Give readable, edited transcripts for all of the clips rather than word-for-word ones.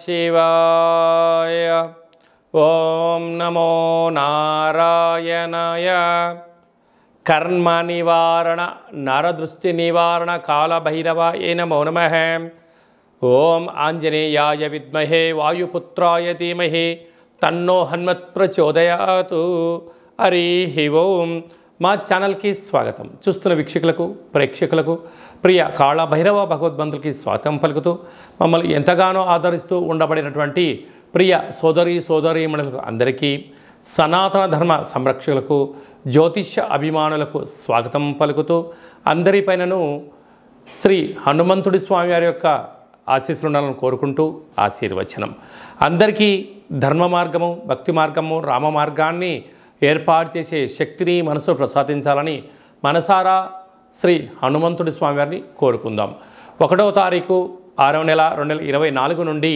శివాయ. ఓం నమో నారాయణాయ. కర్మ నివారణ నరదృష్టి నివారణ కాళభైరవాయ నమో నమః. ఓం ఆంజనేయాయ విద్మహే వాయుపుత్రాయ ధీమహి తన్నో హనుమత్ ప్రచోదయాతు. హరి ఓం. మా ఛానల్కి స్వాగతం. చూస్తున్న వీక్షకులకు ప్రేక్షకులకు ప్రియ కాళభైరవ భగవద్బంధులకి స్వాగతం పలుకుతూ మమ్మల్ని ఎంతగానో ఆదరిస్తూ ఉండబడినటువంటి ప్రియ సోదరీమణులకు అందరికీ, సనాతన ధర్మ సంరక్షకులకు, జ్యోతిష్య అభిమానులకు స్వాగతం పలుకుతూ అందరిపైనను శ్రీ హనుమంతుడి స్వామి వారి యొక్క ఆశీస్సులు ఉండాలని కోరుకుంటూ ఆశీర్వచనం. అందరికీ ధర్మ మార్గము, భక్తి మార్గము, రామ మార్గాన్ని ఏర్పాటు చేసే శక్తిని మనసు ప్రసాదించాలని మనసారా శ్రీ హనుమంతుడి స్వామి వారిని కోరుకుందాం. 1వ తారీఖు 6వ నెల 2024 నుండి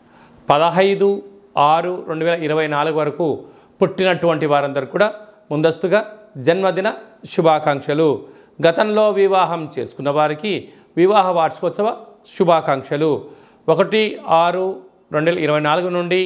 15/6/2024 వరకు పుట్టినటువంటి వారందరూ కూడా ముందస్తుగా జన్మదిన శుభాకాంక్షలు. గతంలో వివాహం చేసుకున్న వారికి వివాహ వార్షికోత్సవ శుభాకాంక్షలు. 1/6/2024 నుండి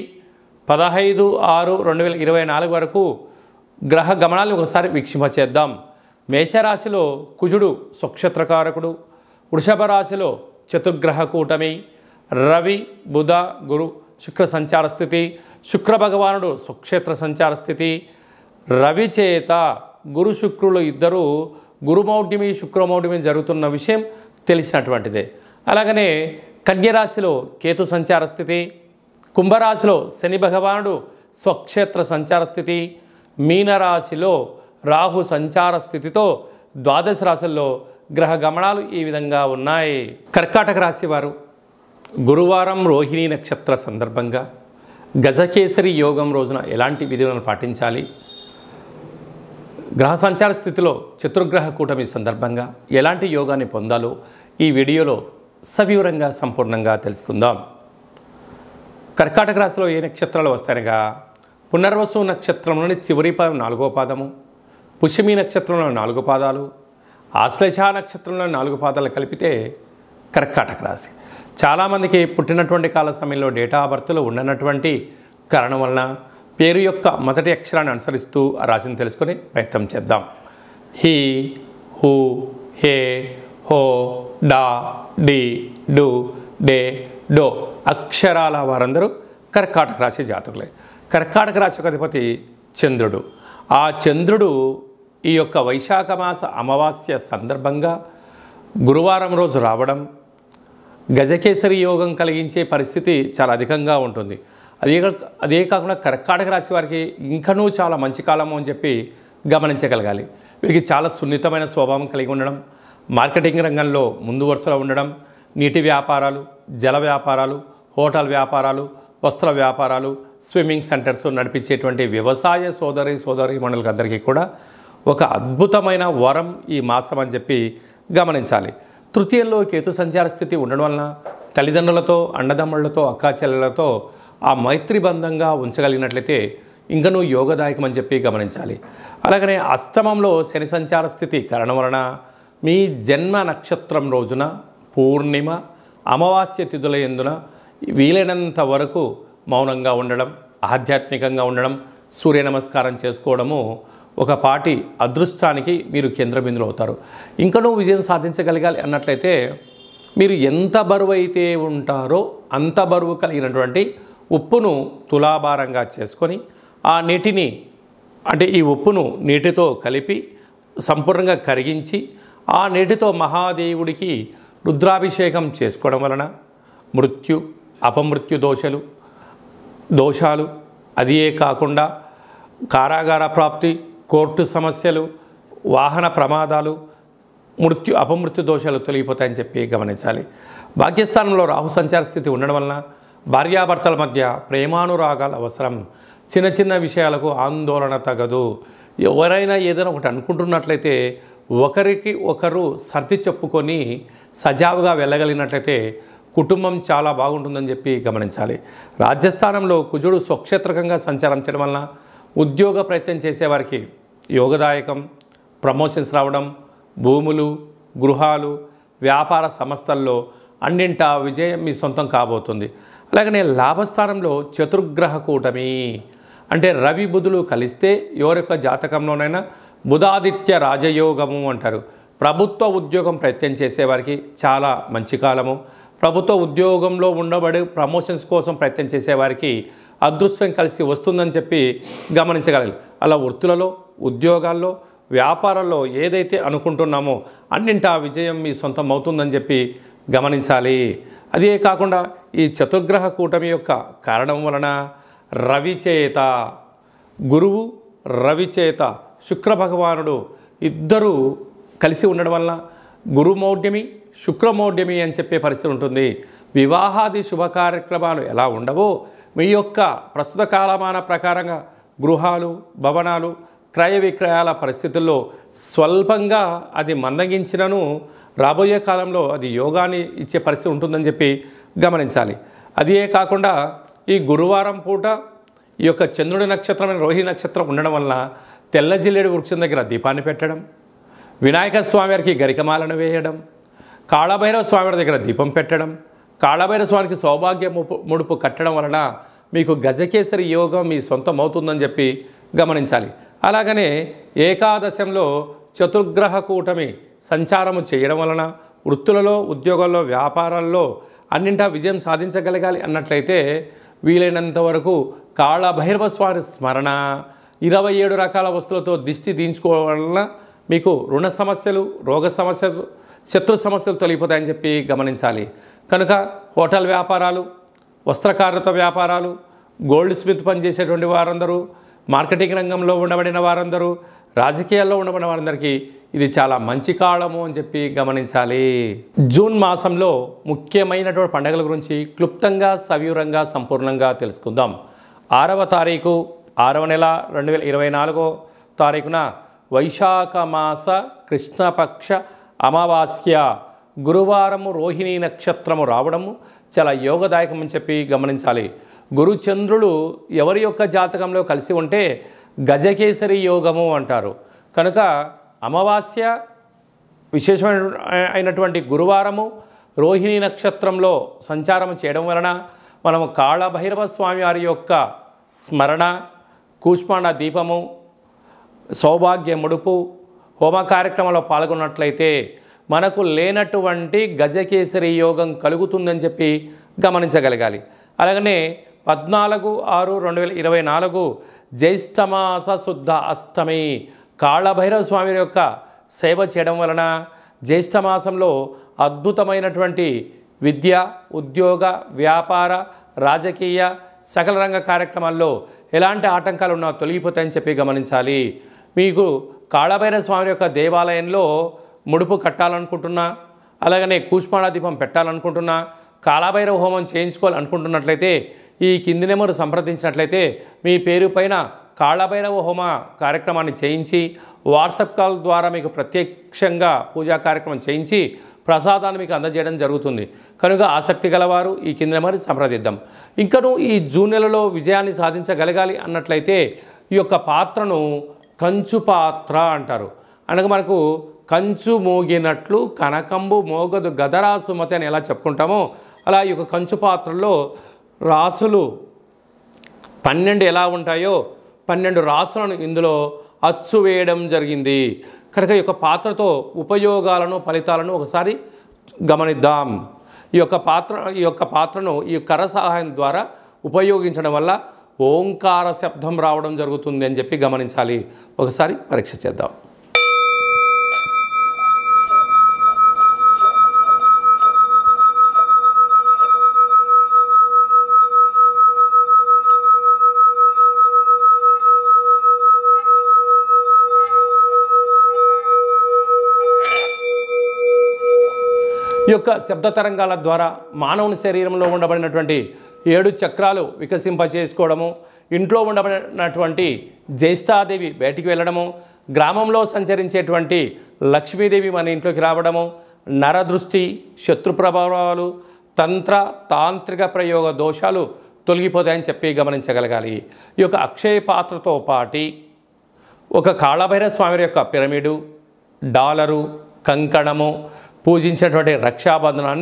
15/6/2024 వరకు గ్రహ గమనాలను ఒకసారి వీక్షింపచేద్దాం. మేషరాశిలో కుజుడు స్వక్షేత్రకారకుడు, వృషభ రాశిలో చతుర్గ్రహ కూటమి, రవి బుధ గురు శుక్ర సంచార స్థితి, శుక్ర భగవానుడు స్వక్షేత్ర సంచార స్థితి, రవి చేత గురు శుక్రులు ఇద్దరు గురుమౌఢ్యమి శుక్రమౌఢ్యమి జరుగుతున్న విషయం తెలిసినటువంటిదే. అలాగనే కన్యరాశిలో కేతు సంచార స్థితి, కుంభరాశిలో శని భగవానుడు స్వక్షేత్ర సంచార స్థితి, మీనరాశిలో రాహు సంచార స్థితితో ద్వాదశ రాశుల్లో గ్రహ గమనాలు ఈ విధంగా ఉన్నాయి. కర్కాటక రాశి వారు గురువారం రోహిణీ నక్షత్ర సందర్భంగా గజకేసరి యోగం రోజున ఎలాంటి విధులను పాటించాలి, గ్రహ సంచార స్థితిలో చతుర్గ్రహ కూటమి సందర్భంగా ఎలాంటి యోగాన్ని పొందాలో ఈ వీడియోలో సవివరంగా సంపూర్ణంగా తెలుసుకుందాం. కర్కాటక రాశిలో ఏ నక్షత్రాలు వస్తాయనగా పునర్వసు నక్షత్రంలోని చివరి పాదం 4వ పాదము, పుష్యమి నక్షత్రంలో 4 పాదాలు, ఆశ్లేష నక్షత్రంలో 4 పాదాలు కలిపితే కర్కాటక రాశి. చాలామందికి పుట్టినటువంటి కాల సమయంలో డేటా ఆఫ్ బర్త్లో ఉండనటువంటి కారణం వలన పేరు యొక్క మొదటి అక్షరాన్ని అనుసరిస్తూ ఆ రాశిని తెలుసుకొని ప్రయత్నం చేద్దాం. హీ, హూ, హే, హో, డా, డి, డు, డే, డో అక్షరాల వారందరూ కర్కాటక రాశి జాతకులే. కర్కాటక రాశి యొక్క అధిపతి చంద్రుడు. ఆ చంద్రుడు ఈ యొక్క వైశాఖ మాస అమావాస్య సందర్భంగా గురువారం రోజు రావడం గజకేసరి యోగం కలిగించే పరిస్థితి చాలా అధికంగా ఉంటుంది. అదే కాకుండా కర్కాటక రాశి వారికి ఇంకనూ చాలా మంచి కాలము అని చెప్పి గమనించగలగాలి. వీరికి చాలా సున్నితమైన స్వభావం కలిగి ఉండడం, మార్కెటింగ్ రంగంలో ముందు వరుసలో ఉండడం, నీటి వ్యాపారాలు, జల వ్యాపారాలు, హోటల్ వ్యాపారాలు, వస్త్ర వ్యాపారాలు, స్విమ్మింగ్ సెంటర్స్ నడిపించేటువంటి వ్యవసాయ సోదరీమణులకు అందరికీ కూడా ఒక అద్భుతమైన వరం ఈ మాసం అని చెప్పి గమనించాలి. తృతీయంలో కేతు సంచార స్థితి ఉండడం వలన తల్లిదండ్రులతో, అన్నదమ్ముళ్లతో, అక్కాచెల్లెలతో ఆ మైత్రి బంధంగా ఉంచగలిగినట్లయితే ఇంకనూ యోగదాయకం అని చెప్పి గమనించాలి. అలాగనే అష్టమంలో శని సంచార స్థితి కారణం వలన మీ జన్మ నక్షత్రం రోజున పూర్ణిమ, అమావాస్య తిథుల యందున వీలైనంత వరకు మౌనంగా ఉండడం, ఆధ్యాత్మికంగా ఉండడం, సూర్య నమస్కారం చేసుకోవడము ఒక పాటి అదృష్టానికి మీరు కేంద్ర బిందులు అవుతారు. ఇంకనూ విజయం సాధించగలగాలి అన్నట్లయితే మీరు ఎంత బరువు అయితే ఉంటారో అంత బరువు కలిగినటువంటి ఉప్పును తులాభారంగా చేసుకొని ఆ నీటిని ఈ ఉప్పును నీటితో కలిపి సంపూర్ణంగా కరిగించి ఆ నీటితో మహాదేవుడికి రుద్రాభిషేకం చేసుకోవడం వలన మృత్యు, అపమృత్యు దోషాలు అదే కాకుండా కారాగార ప్రాప్తి, కోర్టు సమస్యలు, వాహన ప్రమాదాలు, అపమృత్యు దోషాలు తొలగిపోతాయని చెప్పి గమనించాలి. భాగ్యస్థానంలో రాహు సంచార స్థితి ఉండడం వలన భార్యాభర్తల మధ్య ప్రేమానురాగాలు అవసరం. చిన్న చిన్న విషయాలకు ఆందోళన తగదు. ఎవరైనా ఏదైనా ఒకటి అనుకుంటున్నట్లయితే ఒకరికి ఒకరు సర్ది చెప్పుకొని సజావుగా వెళ్ళగలిగినట్లయితే కుటుంబం చాలా బాగుంటుందని చెప్పి గమనించాలి. రాజ్యస్థానంలో కుజుడు స్వక్షేత్రకంగా సంచారం చేయడం వలన ఉద్యోగ ప్రయత్నం చేసేవారికి యోగదాయకం, ప్రమోషన్స్ రావడం, భూములు, గృహాలు, వ్యాపార సంస్థల్లో అన్నింటా విజయం మీ సొంతం కాబోతుంది. అలాగనే లాభస్థానంలో చతుర్గ్రహ కూటమి అంటే రవి బుధులు కలిస్తే ఎవరి యొక్క జాతకంలోనైనా బుధాదిత్య రాజయోగము అంటారు. ప్రభుత్వ ఉద్యోగం ప్రయత్నం చేసేవారికి చాలా మంచి కాలము. ప్రభుత్వ ఉద్యోగంలో ఉండబడి ప్రమోషన్స్ కోసం ప్రయత్నం చేసేవారికి అదృష్టం కలిసి వస్తుందని చెప్పి గమనించగలరు. అలా వృత్తులలో, ఉద్యోగాల్లో, వ్యాపారాల్లో ఏదైతే అనుకుంటున్నామో అన్నింటా విజయం మీ సొంతం అవుతుందని చెప్పి గమనించాలి. అదే కాకుండా ఈ చతుర్గ్రహ కూటమి యొక్క కారణం వలన రవిచేత, గురువు రవిచేత శుక్రభగవానుడు ఇద్దరూ కలిసి ఉండడం వల్ల గురుమౌఢ్యమి, శుక్రమౌఢ్యమి అని చెప్పే పరిస్థితి ఉంటుంది. వివాహాది శుభ కార్యక్రమాలు ఎలా ఉండవో మీ యొక్క ప్రస్తుత కాలమాన ప్రకారంగా గృహాలు, భవనాలు, క్రయ విక్రయాల పరిస్థితుల్లో స్వల్పంగా అది మందగించినను రాబోయే కాలంలో అది యోగాన్ని ఇచ్చే పరిస్థితి ఉంటుందని చెప్పి గమనించాలి. అదే కాకుండా ఈ గురువారం పూట ఈ యొక్క చంద్రుడి నక్షత్రమైన రోహిణి నక్షత్రం ఉండడం వలన తెల్ల జిల్లేడు వృక్షం దగ్గర దీపాన్ని పెట్టడం, వినాయక స్వామివారికి గరికమాలను వేయడం, కాళభైరవ స్వామి దగ్గర దీపం పెట్టడం, కాళభైరవ స్వామికి సౌభాగ్య ముడుపు కట్టడం వలన మీకు గజకేసరి యోగం మీ సొంతం అవుతుందని చెప్పి గమనించాలి. అలాగనే ఏకాదశంలో చతుర్గ్రహ కూటమి సంచారము చేయడం వలన వృత్తులలో, ఉద్యోగాల్లో, వ్యాపారాల్లో అన్నింటా విజయం సాధించగలగాలి అన్నట్లయితే వీలైనంత వరకు కాళభైరవ స్వామి స్మరణ, 27 రకాల వస్తువులతో దిష్టి దించుకోవడం వలన మీకు రుణ సమస్యలు, రోగ సమస్యలు, శత్రు సమస్యలు తొలగిపోతాయని చెప్పి గమనించాలి. కనుక హోటల్ వ్యాపారాలు, వస్త్రకారుత వ్యాపారాలు, గోల్డ్ స్మిత్ పనిచేసేటువంటి వారందరూ, మార్కెటింగ్ రంగంలో ఉండబడిన వారందరూ, రాజకీయాల్లో ఉండబడిన వారందరికీ ఇది చాలా మంచి కాలము అని చెప్పి గమనించాలి. జూన్ మాసంలో ముఖ్యమైనటువంటి పండుగల గురించి క్లుప్తంగా, సవివరంగా, సంపూర్ణంగా తెలుసుకుందాం. 6వ తారీఖు 6వ నెల 2024 తారీఖున వైశాఖ మాస కృష్ణపక్ష అమావాస్య గురువారము రోహిణీ నక్షత్రము రావడము చాలా యోగదాయకం అని చెప్పి గమనించాలి. గురుచంద్రులు ఎవరి యొక్క జాతకంలో కలిసి ఉంటే గజకేసరి యోగము అంటారు. కనుక అమావాస్య విశేషమైనటువంటి గురువారము రోహిణీ నక్షత్రంలో సంచారం చేయడం వలన మనము కాళభైరవ స్వామి వారి యొక్క స్మరణ, కూష్మాండ దీపము, సౌభాగ్య ముడుపు, హోమ కార్యక్రమంలో పాల్గొన్నట్లయితే మనకు లేనటువంటి గజకేసరి యోగం కలుగుతుందని చెప్పి గమనించగలగాలి. అలాగనే 14/6/2024 జ్యేష్ఠమాస శుద్ధ అష్టమి కాళభైరవ స్వామి యొక్క సేవ చేయడం వలన జ్యేష్ఠమాసంలో అద్భుతమైనటువంటి విద్య, ఉద్యోగ, వ్యాపార, రాజకీయ సకల రంగ కార్యక్రమాల్లో ఎలాంటి ఆటంకాలు ఉన్నా తొలగిపోతాయని చెప్పి గమనించాలి. మీకు కాళభైరవ స్వామి యొక్క దేవాలయంలో ముడుపు కట్టాలనుకుంటున్నా, అలాగనే కూష్మాండ దీపం పెట్టాలనుకుంటున్నా, కాళభైరవ హోమం చేయించుకోవాలనుకుంటున్నట్లయితే ఈ కింది నెంబరు సంప్రదించినట్లయితే మీ పేరు పైన కాళభైరవ హోమ కార్యక్రమాన్ని చేయించి వాట్సాప్ కాల్ ద్వారా మీకు ప్రత్యక్షంగా పూజా కార్యక్రమం చేయించి ప్రసాదాన్ని మీకు అందజేయడం జరుగుతుంది. కనుక ఆసక్తి గలవారు ఈ కింద నెంబర్ని సంప్రదిద్దాం. ఇంకను ఈ జూన్ నెలలో విజయాన్ని సాధించగలగాలి అన్నట్లయితే ఈ యొక్క పాత్రను కంచు పాత్ర అంటారు. అనగా మనకు కంచు మోగినట్లు కనకంబు మోగదు గదరా సుమతి అని ఎలా చెప్పుకుంటామో అలా ఈ యొక్క కంచు పాత్రలో రాసులు 12 ఎలా ఉంటాయో 12 రాసులను ఇందులో అచ్చు వేయడం జరిగింది. కనుక ఈ యొక్క పాత్రతో ఉపయోగాలను, ఫలితాలను ఒకసారి గమనిద్దాం. ఈ యొక్క పాత్రను ఈ కర్ర సహాయం ద్వారా ఉపయోగించడం వల్ల ఓంకార శబ్దం రావడం జరుగుతుంది అని చెప్పి గమనించాలి. ఒకసారి పరీక్ష చేద్దాం. ఈ యొక్క శబ్ద తరంగాల ద్వారా మానవుని శరీరంలో ఉండబడినటువంటి 7 చక్రాలు వికసింపచేసుకోవడము, ఇంట్లో ఉండబడినటువంటి జ్యేష్ఠాదేవి బయటికి వెళ్ళడము, గ్రామంలో సంచరించేటువంటి లక్ష్మీదేవి మన ఇంట్లోకి రావడము, నరదృష్టి, శత్రు ప్రభావాలు, తంత్ర తాంత్రిక ప్రయోగ దోషాలు తొలగిపోతాయని చెప్పి గమనించగలగాలి. ఈ యొక్క అక్షయ పాత్రతో పాటి ఒక కాళభైరవ స్వామి యొక్క పిరమిడు, డాలరు, కంకణము, పూజించినటువంటి రక్షాబంధనాన్ని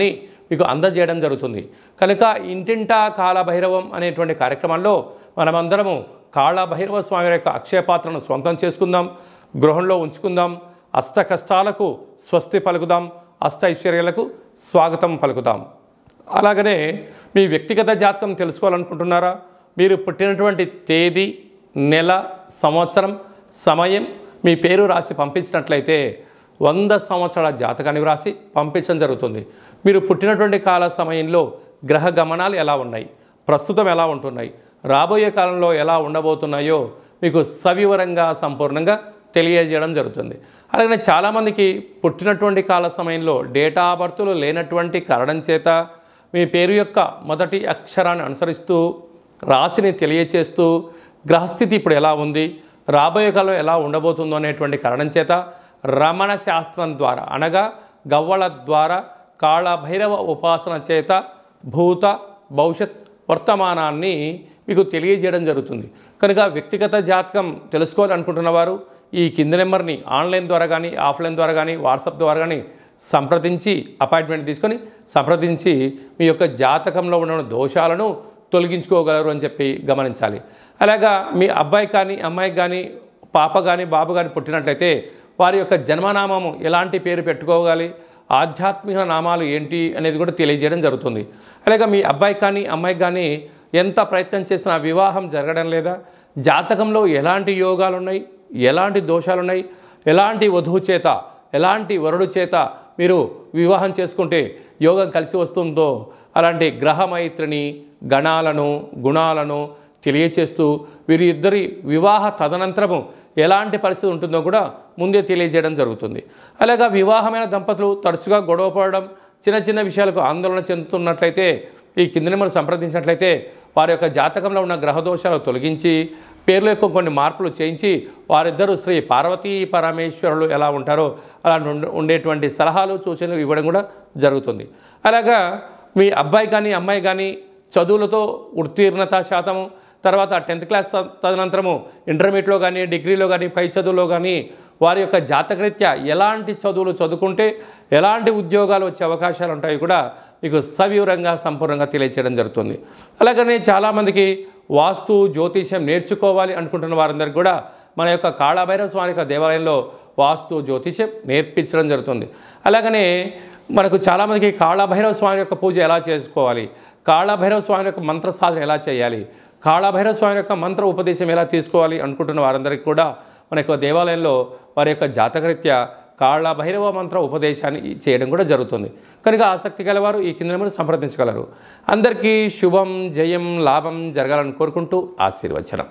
మీకు అందజేయడం జరుగుతుంది. కనుక ఇంటింటా కాలభైరవం అనేటువంటి కార్యక్రమాల్లో మనమందరము కాళభైరవ స్వామి యొక్క అక్షయ పాత్రను స్వంతం చేసుకుందాం, గృహంలో ఉంచుకుందాం, అష్ట కష్టాలకు స్వస్తి పలుకుదాం, అష్ట ఐశ్వర్యాలకు స్వాగతం పలుకుదాం. అలాగనే మీ వ్యక్తిగత జాతకం తెలుసుకోవాలనుకుంటున్నారా? మీరు పుట్టినటువంటి తేదీ, నెల, సంవత్సరం, సమయం మీ పేరు రాసి పంపించినట్లయితే 100 సంవత్సరాల జాతకాన్ని వ్రాసి పంపించడం జరుగుతుంది. మీరు పుట్టినటువంటి కాల సమయంలో గ్రహ గమనాలు ఎలా ఉన్నాయి, ప్రస్తుతం ఎలా ఉంటున్నాయి, రాబోయే కాలంలో ఎలా ఉండబోతున్నాయో మీకు సవివరంగా సంపూర్ణంగా తెలియజేయడం జరుగుతుంది. అలాగే చాలామందికి పుట్టినటువంటి కాల సమయంలో డేటా ఆఫ్ బర్త్లు లేనటువంటి కారణం చేత మీ పేరు యొక్క మొదటి అక్షరాన్ని అనుసరిస్తూ రాశిని తెలియచేస్తూ గ్రహస్థితి ఇప్పుడు ఎలా ఉంది, రాబోయే కాలంలో ఎలా ఉండబోతుందో అనేటువంటి కారణం చేత రమణ శాస్త్రం ద్వారా అనగా గవ్వల ద్వారా కాళభైరవ ఉపాసన చేత భూత భవిష్యత్ వర్తమానాన్ని మీకు తెలియజేయడం జరుగుతుంది. కనుక వ్యక్తిగత జాతకం తెలుసుకోవాలనుకుంటున్న వారు ఈ కింది నెంబర్ని ఆన్లైన్ ద్వారా కానీ ఆఫ్లైన్ ద్వారా కానీ వాట్సాప్ ద్వారా కానీ సంప్రదించి అపాయింట్మెంట్ తీసుకొని సంప్రదించి మీ యొక్క జాతకంలో ఉన్న దోషాలను తొలగించుకోగలరు అని చెప్పి గమనించాలి. అలాగా మీ అబ్బాయి కానీ అమ్మాయికి కానీ పాప కానీ బాబు కానీ పుట్టినట్లయితే వారి యొక్క జన్మనామము ఎలాంటి పేరు పెట్టుకోవాలి, ఆధ్యాత్మిక నామాలు ఏంటి అనేది కూడా తెలియజేయడం జరుగుతుంది. అలాగే మీ అబ్బాయి కానీ అమ్మాయికి కానీ ఎంత ప్రయత్నం చేసినా వివాహం జరగడం లేదా, జాతకంలో ఎలాంటి యోగాలు ఉన్నాయి, ఎలాంటి దోషాలు ఉన్నాయి, ఎలాంటి వధువు చేత ఎలాంటి వరుడు చేత మీరు వివాహం చేసుకుంటే యోగం కలిసి వస్తుందో అలాంటి గ్రహమైత్రిని గణాలను గుణాలను తెలియచేస్తూ వీరి ఇద్దరి వివాహ తదనంతరము ఎలాంటి పరిస్థితి ఉంటుందో కూడా ముందే తెలియజేయడం జరుగుతుంది. అలాగే వివాహమైన దంపతులు తరచుగా గొడవ పడడం, చిన్న చిన్న విషయాలకు ఆందోళన చెందుతున్నట్లయితే ఈ కింది నెంబర్ సంప్రదించినట్లయితే వారి యొక్క జాతకంలో ఉన్న గ్రహదోషాలు తొలగించి పేర్ల యొక్క కొన్ని మార్పులు చేయించి వారిద్దరూ శ్రీ పార్వతీ పరమేశ్వరులు ఎలా ఉంటారో అలా ఉండేటువంటి సలహాలు సూచనలు ఇవ్వడం కూడా జరుగుతుంది. అలాగా మీ అబ్బాయి కానీ అమ్మాయి కానీ చదువులతో ఉత్తీర్ణత శాతము, తర్వాత 10th క్లాస్ తదనంతరము ఇంటర్మీడియట్లో కానీ డిగ్రీలో కానీ పై చదువులో కానీ వారి యొక్క జాతకరీత్యా ఎలాంటి చదువులు చదువుకుంటే ఎలాంటి ఉద్యోగాలు వచ్చే అవకాశాలు ఉంటాయి కూడా మీకు సవివరంగా సంపూర్ణంగా తెలియచేయడం జరుగుతుంది. అలాగనే చాలామందికి వాస్తు జ్యోతిష్యం నేర్చుకోవాలి అనుకుంటున్న వారందరికీ కూడా మన యొక్క కాళభైరవ స్వామి యొక్క దేవాలయంలో వాస్తు జ్యోతిష్యం నేర్పించడం జరుగుతుంది. అలాగనే మనకు చాలామందికి కాళభైరవ స్వామి యొక్క పూజ ఎలా చేసుకోవాలి, కాళభైరవ స్వామి యొక్క మంత్ర సాధన ఎలా చేయాలి, కాళభైరవ స్వామి యొక్క మంత్ర ఉపదేశం ఎలా తీసుకోవాలి అనుకుంటున్న వారందరికీ కూడా మన యొక్క దేవాలయంలో వారి యొక్క జాతకరీత్యా కాళభైరవ మంత్ర ఉపదేశాన్ని చేయడం కూడా జరుగుతుంది. కనుక ఆసక్తి గలవారు ఈ కింద నెంబర్ సంప్రదించగలరు. అందరికీ శుభం, జయం, లాభం జరగాలని కోరుకుంటూ ఆశీర్వచనం.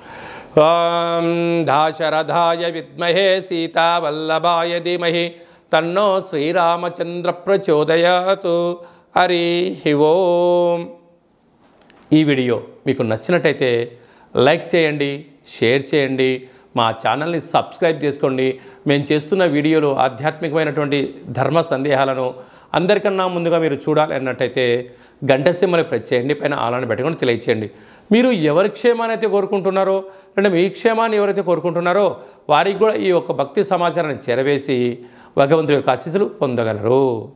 ఓం దాశరథాయ విద్మహే సీతావల్లభాయ ధీమహి తన్నో శ్రీరామచంద్ర ప్రచోదయాతు. హరి ఓం. ఈ వీడియో మీకు నచ్చినట్టయితే లైక్ చేయండి, షేర్ చేయండి, మా ఛానల్ని సబ్స్క్రైబ్ చేసుకోండి. మేము చేస్తున్న వీడియోలో ఆధ్యాత్మికమైనటువంటి ధర్మ సందేహాలను అందరికన్నా ముందుగా మీరు చూడాలి అన్నట్టయితే గంట సింబల్ ప్రెస్ చేయండి, పైన ఆలని పెట్టుకొని తెలియచేయండి. మీరు ఎవరి క్షేమాన్ని అయితే కోరుకుంటున్నారో అంటే మీ క్షేమాన్ని ఎవరైతే కోరుకుంటున్నారో వారికి కూడా ఈ యొక్క భక్తి సమాచారాన్ని చేరవేసి భగవంతుడి యొక్క ఆశీస్సులు పొందగలరు.